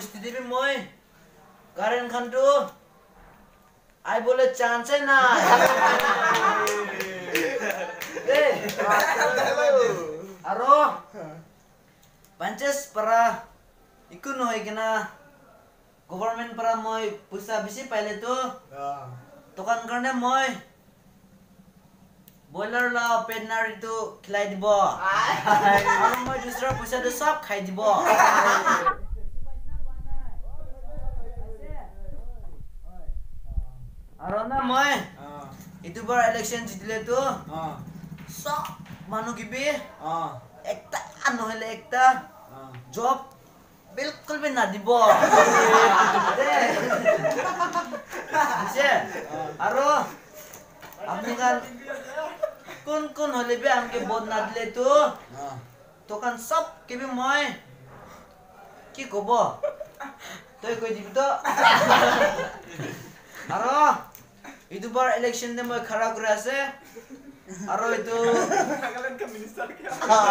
বুঝতে দিবি মই কারেন্ট খানটো আই বলে চান্সে নাই আরো পঞ্চাশ পারা ইকু নহয় কিনা গভর্নমেন্ট পারা মই পয়সা বেশি পাইলে তো দোকান কারণে মই বয়লার লা পেটনারি তো খিলাই দিব আর মই দুসরা পয়সা তো সব খাই দিব আর না মই ইতুবার ইলেকশন জিতলে তো সব মানুহ কিবি একটা নহলে একটা জব बिल्कुल भी ना দিব আরো আপনি কাল কোন কোন হলে বি আমকে বদ না দিলে তো দোকান সব কিবি মই কি কব তুই কই দিবি তো আরো ইদুবার ইলেকশন দে মই খাড়া করে আছে আরো ইতো নাগাল্যান্ড কা মিনিস্টার কে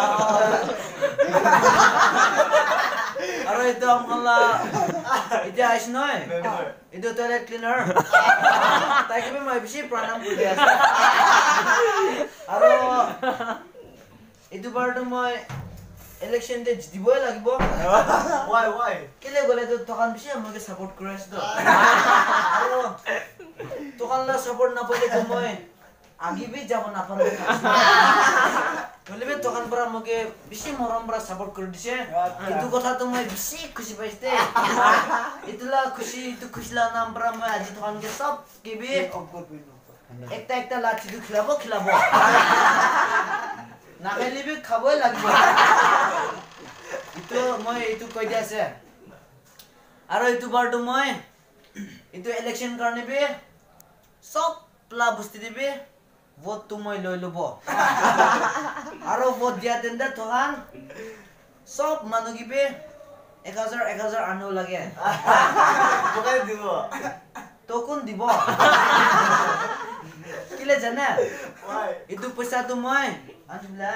আরো ইতো আমলা ইতে আইস নয় ইতো টয়লেট ক্লিনার তাই কি মই বেশি প্রণাম করি আছে আরো ইদুবার তো মই ইলেকশন দে জিতবই লাগিব ওয়াই কেলে গলে তো তখন বেশি আমাকে সাপোর্ট করে আছে তো আরো তখন লা সাপোর্ট না পাইলে তো মই आगे भी যাব না পারবে বলবে তখন পর আমাকে বেশি মরম বড় সাপোর্ট করে দিছে কিন্তু কথা তো মই বেশি খুশি পাইতে ইতলা খুশি তো খুশলা নাম পর মই আজ তখন কে সব কে भी একটা একটা লাঠি তো খিলাবো না খাইলে भी খাবই লাগবে ইতো মই ইতো কই দি আছে আর ইতো বারটো মই ইতো ইলেকশন কারণে भी সব প্লা বস্তি দিবে ভোট তুমি লই লব আর ভোট দিয়া দেন তখন সব মানুহ গিবে 1000 আনো লাগে তোকে দিব তখন দিব কিলে জানা ইদু পয়সা তো মই আনলা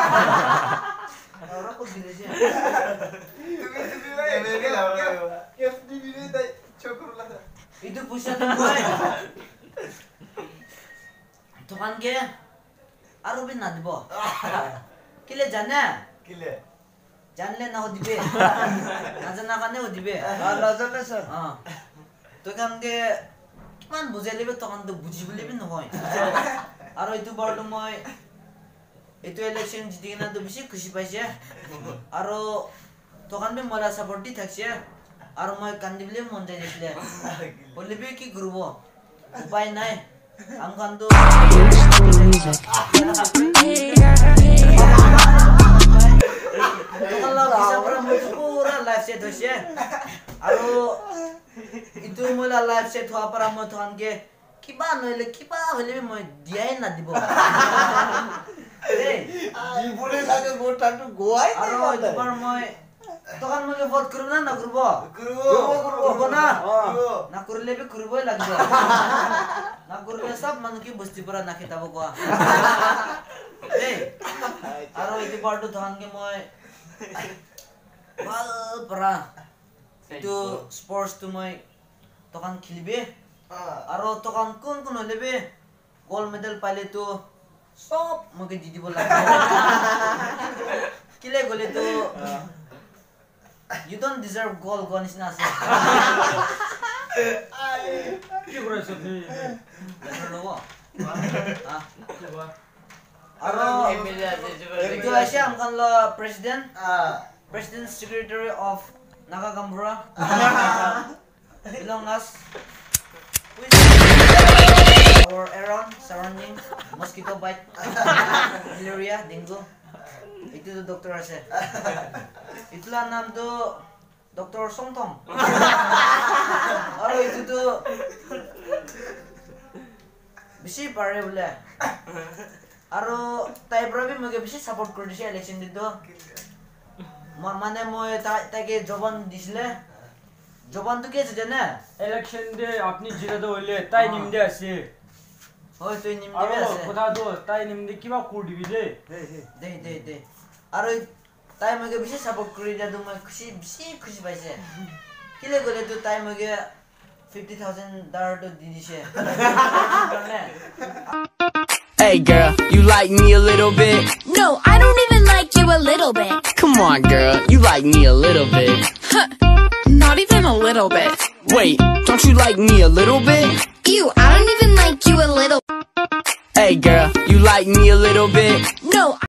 আর কো দিলেছে তুমি এফডিবি দে চকরলা ইদু পয়সা তো মই দোকান কে আর भी না দিব কিলে জানা কিলে জানলে না দিবে না জানা কানে দিবে না জানলে স্যার দোকান কে কিমান বুঝাইলে তখন তো বুঝি বলিবি নহয় আর এইটো বড়টো মই এইটো ইলেকশন জিতি কিনা তো বেশি খুশি পাইছে আর দোকান বে মোলা সাপোর্ট দি থাকছে আর মই কান্দিবলে মন যাই দিছিলে বলিবি কি করব উপায় নাই আমখান তো পুরা লাইফ সেট হইছে আর ইটো মোলা লাইফ সেট হওয়া পর মই তখনকে কিবা নইলে কিবা হইলে মই দিয়াই না দিব জীবনে লাগে গোটাটো গোয়াই আর এবার মই তখন মকে ভোট করব না করব করব না না করলে भी করবই লাগবে না করলে সব মানুষ কি বস্তি পড়া না খেতাব কোয়া এই আর এই পার্ট তখন কে মই ভাল পড়া তো স্পোর্টস তো মই তখন খেলবে আর তখন কোন কোন হলেবে গোল্ড মেডেল পাইলে তো সব মকে দি দিব লাগবে কিলে গলে তো You don't deserve gold, Gonis Nasa. You were so good. I don't know what. I'm President, President Secretary of Nagamese. Belong us. Or around surrounding mosquito bite, malaria, dengue. Itu tuh dokter আছে itulah নাম তো doctor সমতম আর itu tuh বেশি পারে বলে আর তাইপ্রাং মগে বেশি সাপোর্ট করে দিছে ইলেকশন দিতো মানে মই তাকে জবান দিছিলে জবান তো কি আছে জানা ইলেকশন দে আপনি জিরাতে হইলে তাই নিমদে আছে ওই তুই নিমদে আছে কথা তো তাই নিমদে কিবা কোড দিবি দে আর তাই মগে বেশি সাপোর্ট করে দিয়া তো মই খুশি পাইছে Kile gole tu time age 50,000 dollar to didishe. Hey girl, you like me a little bit? No, I don't even like you a little bit. Come on girl, you like me a little bit. Not even a little bit. Wait, don't you like me a little bit? Ew, I don't even like you a little. Hey girl, you like me a little bit? No.